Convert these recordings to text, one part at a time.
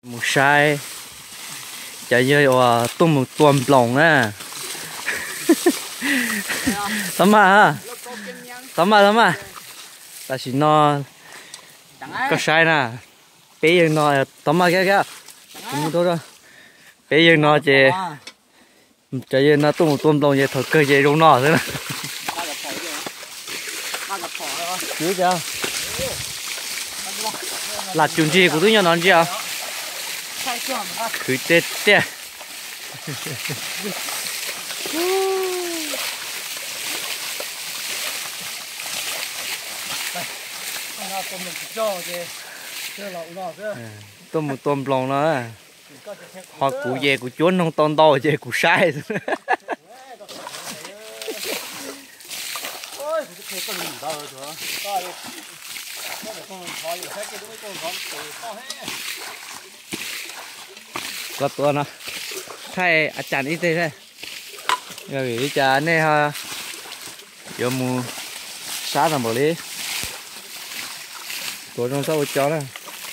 một sai chạy như tôm một tuần lồng á tắm ha tắm à ta chỉ nó có sai nè bé giờ nó tắm mà cái không tốt đâu bé giờ nó chỉ chạy như nó tôm một tuần lồng vậy thôi cơ gì trong nó thế nè chứ chưa là chuyện gì của tôi nhỏ nói gì à cứ tết tết tôm một tôm lòng nó họ cụ về cụ chuốn không to to về cụ sai cóตัวnóใช่อาจารย์อีเต้ใช่rồiอาจารย์เนี่ยฮะเดี๋ยวมูsát làm bảo lýตัวtrong sau chó này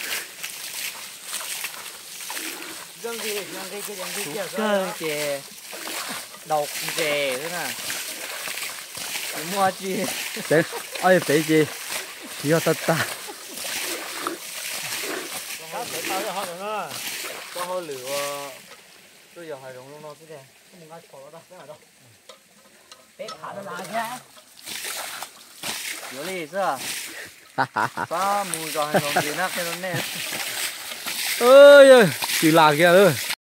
cơ chè độc chè thế nào mua chi đấy ơi phải chi yêu ta ta có hơi lửa tôi giờ hay rong nó thế này không muốn ăn phở đâu thế nào đâu bé thả nó lại nhá有意思啊啥木桩还弄的那个呢 ơi ơi chỉ là kia thôi